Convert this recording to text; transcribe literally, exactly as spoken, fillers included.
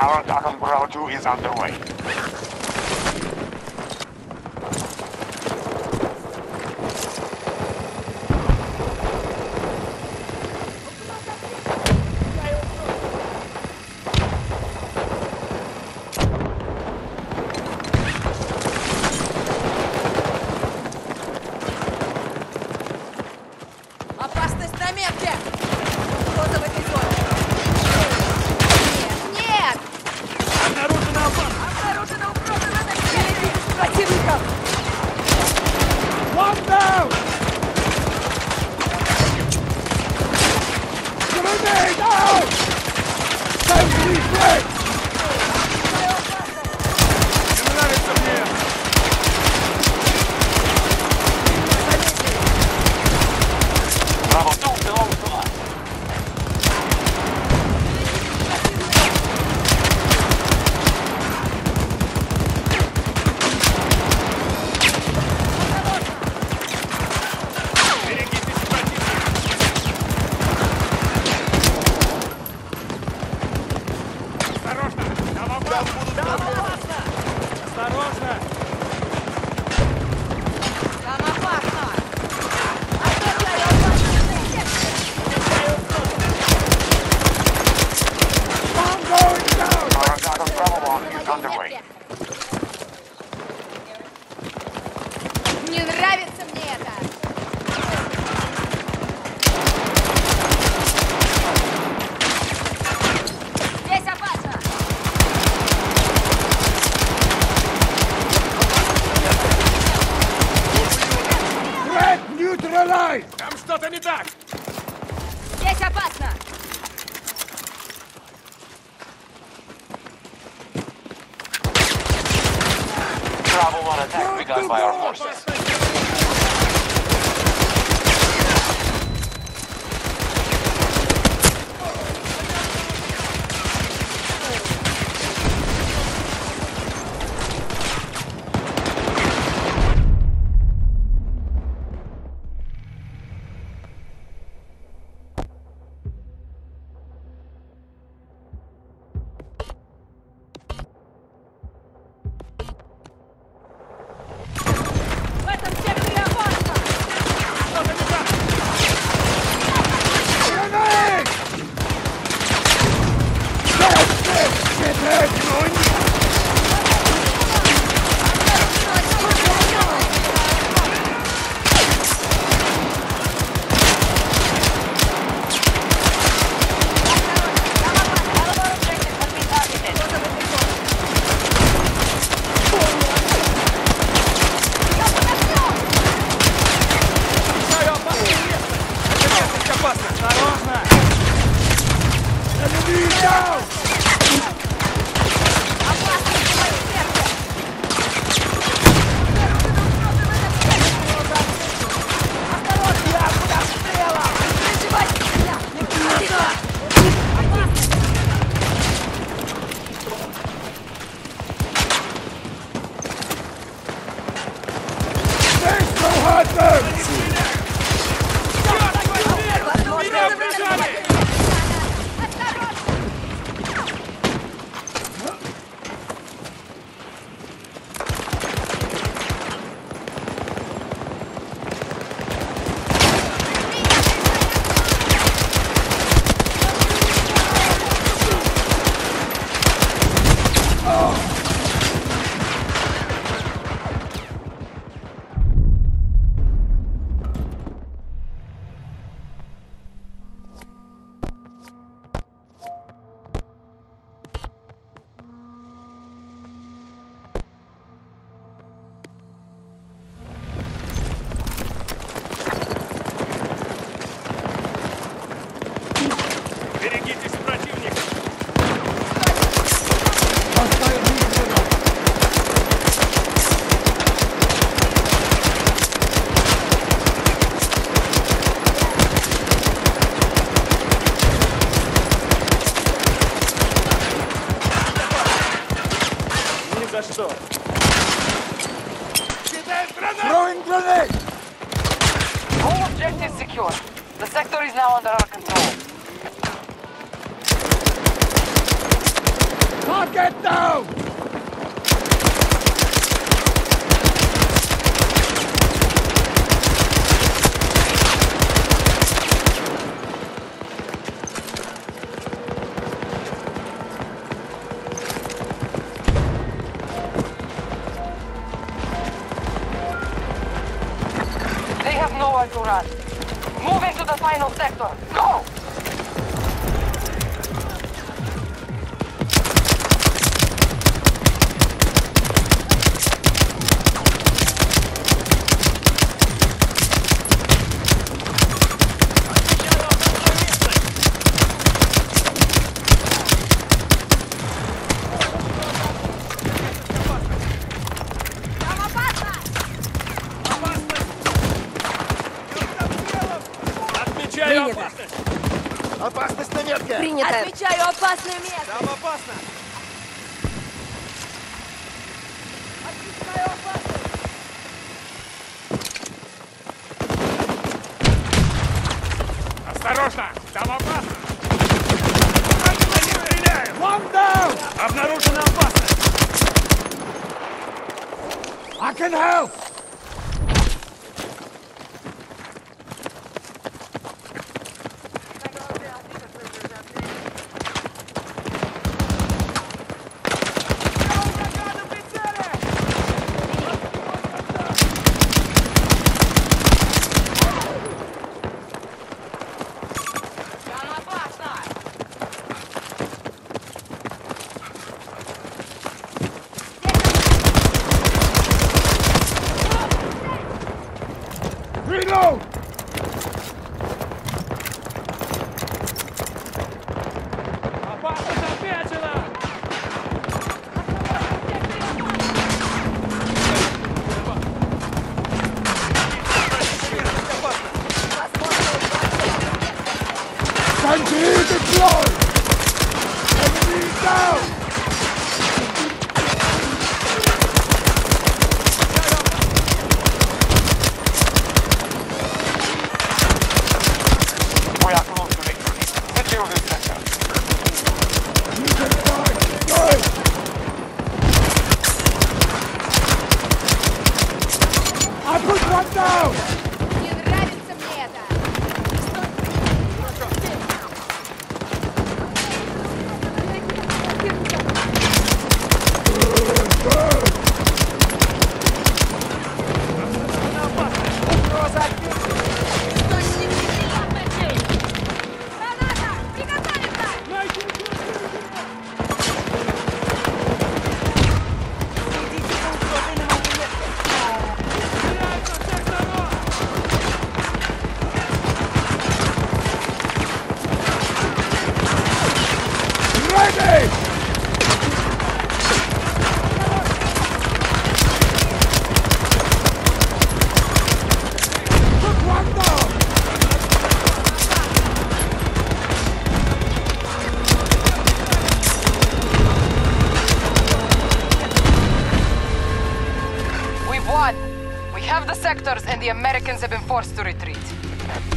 Our attack on Bravo two is underway. Опасность на метке! Кто-то в этой зоне! Нет! Нет! Обнаружена опасность! Обнаружена угроза на носителей! Противников! One down! Grenade out! Sentry flak! Не нравится мне! Bravo two belongs to us. Берегитесь, противник! Осторожно! Там опасно! Там опасно! Осторожно! Там опасно! Отдыхай, опасно! I'm going down! Our attack on Bravo one is underway. Не нравится мне это! Здесь опасно! Threat neutralized! Там что-то не так! Здесь опасно! Bravo one attack begun by our forces. В этом секторе опасно! Что-то не так! Grenade! That's it! Get it! Осторожно! Enemy down! There's no hunter! Берегитесь, противник! Ни за что! Throwing grenade! All objectives secure. The sector is now under our control. Target down! They have nowhere to run. Move into the final sector. Go! Принято. Опасность на метке! Принято. Отмечаю опасное место. Там опасно! Отмечаю опасность. Осторожно! Там опасно! Они стреляют! One down! Обнаружена опасность! I can help! Reload! Опасность отмечена! Sentry deployed! Enemy down! We are close to victory. Secure this sector. You can fight! Good! I put one down! Не нравится мне это. Источник неприятностей. Граната! Приготовиться! Идите по условленному месту. Ready! Put one down! We've won. We have the sectors and the Americans have been forced to retreat.